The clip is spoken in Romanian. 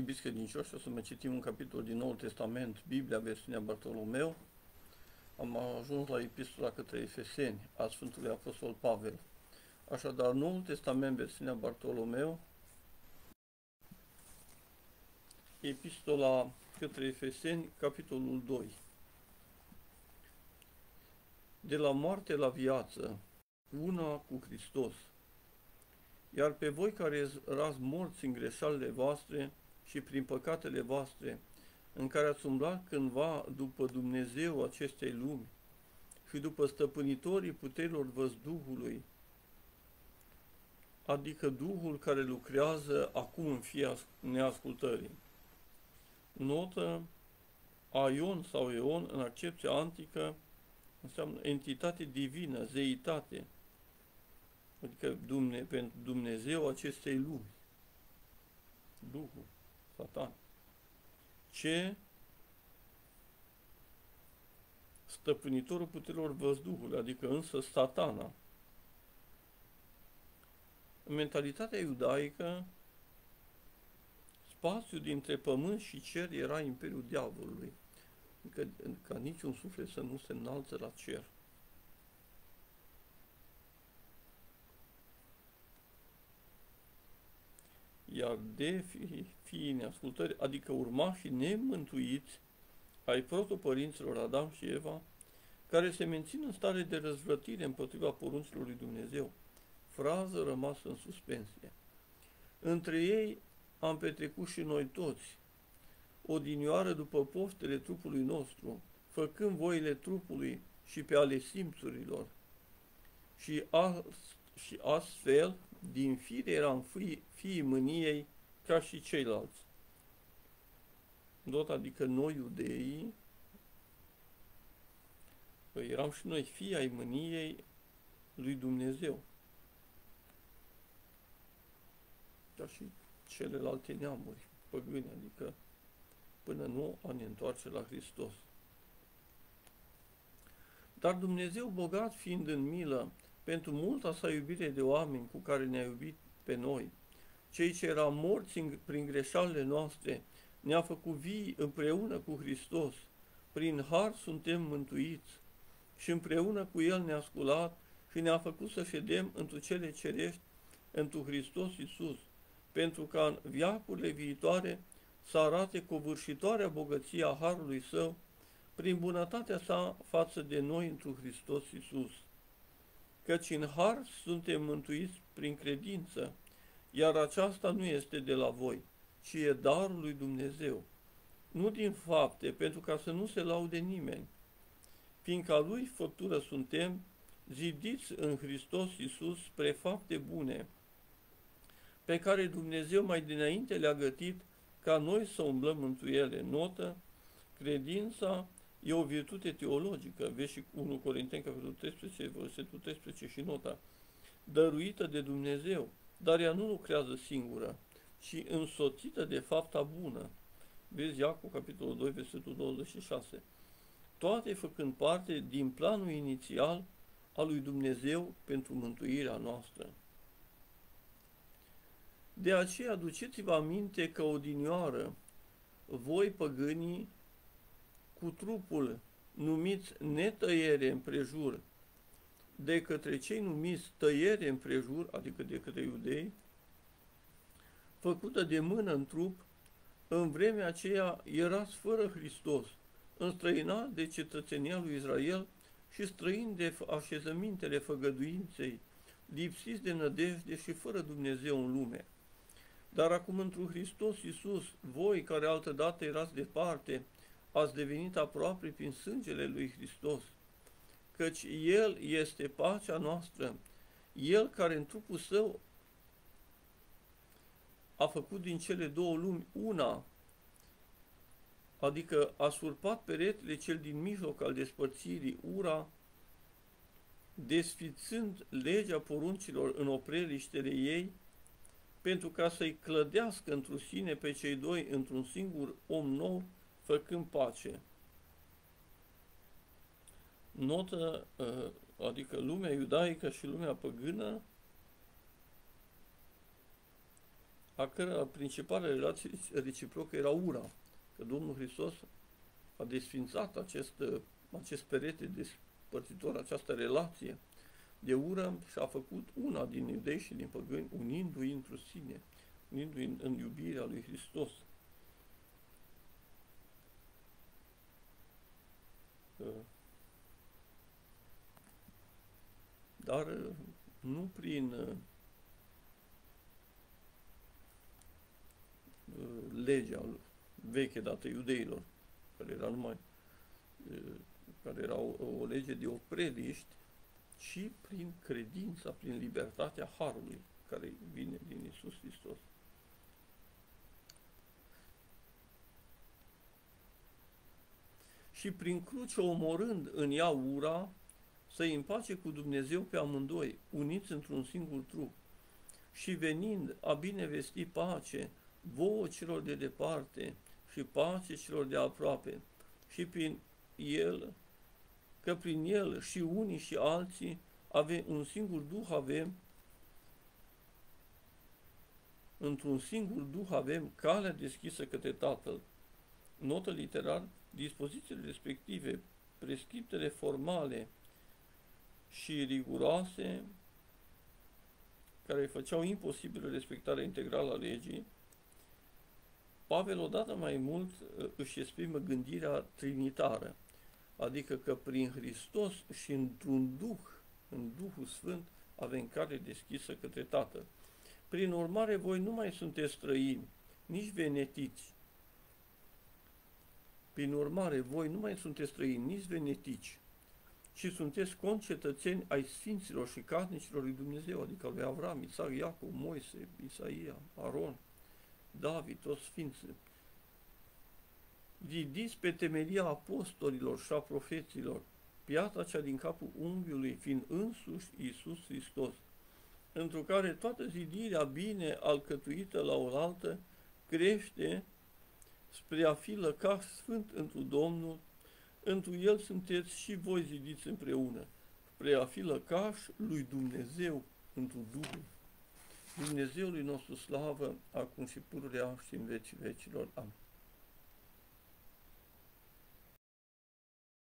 Iubiți credincioși, o să mai citim un capitol din Noul Testament, Biblia, versiunea Bartolomeu. Am ajuns la epistola către Efeseni, a Sfântului Apostol Pavel. Așadar, Noul Testament, versiunea Bartolomeu, epistola către Efeseni, capitolul 2. De la moarte la viață, una cu Hristos. Iar pe voi care erați morți în greșalile voastre și prin păcatele voastre, în care ați umblat cândva după Dumnezeu acestei lumi și după stăpânitorii puterilor văzduhului, adică Duhul care lucrează acum în fiea neascultării. Notă: aion sau eon, în accepția antică, înseamnă entitate divină, zeitate, adică pentru Dumnezeu acestei lumi. Duhul, Satan. Ce? Stăpânitorul puterilor văzduhului, adică însă Satana. În mentalitatea iudaică, spațiul dintre pământ și cer era imperiul diavolului, adică ca niciun suflet să nu se înalță la cer. Iar de fiii neascultării, adică urmașii nemântuiți ai protopărinților Adam și Eva, care se mențin în stare de răzvrătire împotriva poruncilor lui Dumnezeu. Frază rămasă în suspensie. Între ei am petrecut și noi toți, odinioară după poftele trupului nostru, făcând voile trupului și pe ale simțurilor. Și astfel, din fire eram fiii mâniei ca și ceilalți. Adică noi iudeii, eram și noi fii ai mâniei lui Dumnezeu. Dar și celelalte neamuri păgâne, adică până nu a ne întoarce la Hristos. Dar Dumnezeu, bogat fiind în milă, pentru multa sa iubire de oameni cu care ne-a iubit pe noi, cei ce eram morți prin greșalile noastre, ne-a făcut vii împreună cu Hristos. Prin har suntem mântuiți și împreună cu El ne-a sculat și ne-a făcut să ședem întru cele cerești, întru Hristos Iisus, pentru ca în veacurile viitoare să arate covârșitoarea bogăție a harului Său prin bunătatea Sa față de noi întru Hristos Iisus. Căci în har suntem mântuiți prin credință, iar aceasta nu este de la voi, ci e darul lui Dumnezeu, nu din fapte, pentru ca să nu se laude nimeni, fiindcă a Lui făptură suntem, zidiți în Hristos Iisus spre fapte bune, pe care Dumnezeu mai dinainte le-a gătit ca noi să umblăm întru ele. Notă: credința e o virtute teologică, vezi 1 Corinteni, capitolul 13, versetul 13 și nota, dăruită de Dumnezeu, dar ea nu lucrează singură, ci însoțită de fapta bună. Vezi Iacov, capitolul 2, versetul 26. Toate făcând parte din planul inițial al lui Dumnezeu pentru mântuirea noastră. De aceea aduceți-vă aminte că odinioară voi păgânii cu trupul numiți netăiere împrejur de către cei numiți tăiere împrejur, adică de către iudei, făcută de mână în trup, în vremea aceea erați fără Hristos, înstrăinați de cetățenia lui Israel și străini de așezămintele făgăduinței, lipsiți de nădejde și fără Dumnezeu în lume. Dar acum întru Hristos Iisus, voi care altădată erați departe, ați devenit aproape prin sângele lui Hristos, căci El este pacea noastră, El care în trupul Său a făcut din cele două lumi una, adică a surpat peretele cel din mijloc al despărțirii, ura, desfițând legea poruncilor în opreliștele ei, pentru ca să-i clădească întru sine pe cei doi într-un singur om nou, făcând pace. Notă, adică lumea iudaică și lumea păgână a cără principală relație reciprocă era ura. Că Domnul Hristos a desfințat acest perete despărțitor, această relație de ură și a făcut una din iudei și din păgâni, unindu-i într-o sine, unindu-i în iubirea lui Hristos. Dar nu prin legea veche dată iudeilor, care era care era o lege de opreliști, ci prin credința, prin libertatea harului care vine din Iisus Hristos. Și prin cruce, omorând în ea ura, să-i împace cu Dumnezeu pe amândoi, uniți într-un singur trup, și venind a binevesti pace vouă celor de departe și pace celor de aproape, și prin el, că prin el și unii și alții un singur Duh avem, într-un singur Duh avem calea deschisă către Tatăl. Notă literar, dispozițiile respective, prescriptele formale și riguroase, care făceau imposibilă respectarea integrală a legii, Pavel odată mai mult își exprimă gândirea trinitară, adică că prin Hristos și într-un Duh, în Duhul Sfânt, avem cale deschisă către Tatăl. Prin urmare, voi nu mai sunteți străini, nici venetici. Prin urmare, voi nu mai sunteți străini, nici venetici, ci sunteți concetățeni ai Sfinților și casnicilor lui Dumnezeu, adică lui Avram, Isaac, Iacov, Moise, Isaia, Aron, David, toți Sfinții. Ridiți pe temelia apostolilor și a profeților, piatra cea din capul unghiului, fiind însuși Iisus Hristos, întru care toată zidirea bine alcătuită la oaltă crește spre a fi lăcaș sfânt întru Domnul, întru El sunteți și voi zidiți împreună, spre a fi lăcaș lui Dumnezeu întru Duhul. Dumnezeului nostru slavă, acum și pururea și în vecii vecilor. Amin.